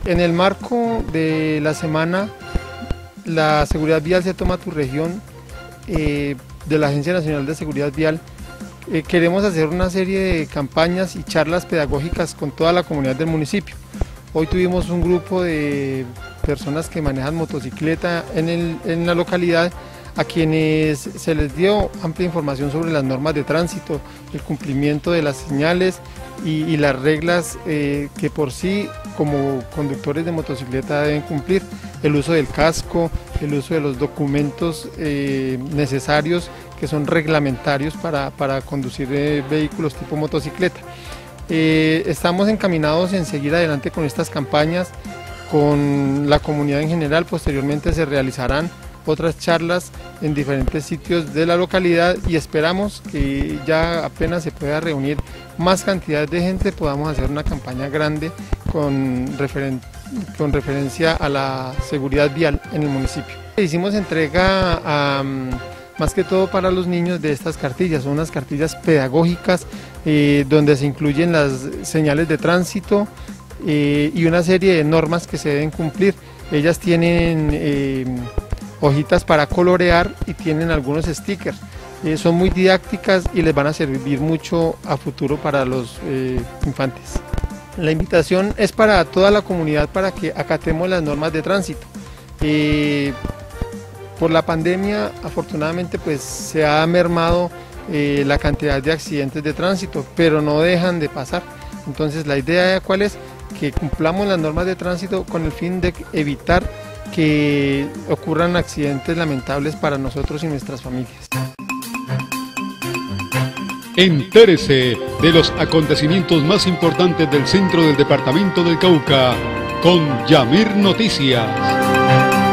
En el marco de la semana La Seguridad Vial se toma tu región de la Agencia Nacional de Seguridad Vial, queremos hacer una serie de campañas y charlas pedagógicas con toda la comunidad del municipio. Hoy tuvimos un grupo de personas que manejan motocicleta en la localidad, a quienes se les dio amplia información sobre las normas de tránsito, el cumplimiento de las señales y las reglas que por sí como conductores de motocicleta deben cumplir, el uso del casco, el uso de los documentos necesarios que son reglamentarios para conducir vehículos tipo motocicleta. Estamos encaminados en seguir adelante con estas campañas, con la comunidad en general. Posteriormente se realizarán otras charlas en diferentes sitios de la localidad y esperamos que ya apenas se pueda reunir más cantidad de gente, podamos hacer una campaña grande con referencia a la seguridad vial en el municipio. Hicimos entrega más que todo para los niños de estas cartillas, son unas cartillas pedagógicas donde se incluyen las señales de tránsito y una serie de normas que se deben cumplir. Ellas tienen hojitas para colorear y tienen algunos stickers. Son muy didácticas y les van a servir mucho a futuro para los infantes. La invitación es para toda la comunidad para que acatemos las normas de tránsito. Por la pandemia, afortunadamente, pues se ha mermado la cantidad de accidentes de tránsito, pero no dejan de pasar. Entonces, la idea ¿cuál es? Que cumplamos las normas de tránsito con el fin de evitar que ocurran accidentes lamentables para nosotros y nuestras familias. Entérese de los acontecimientos más importantes del centro del departamento del Cauca con Yamir Noticias.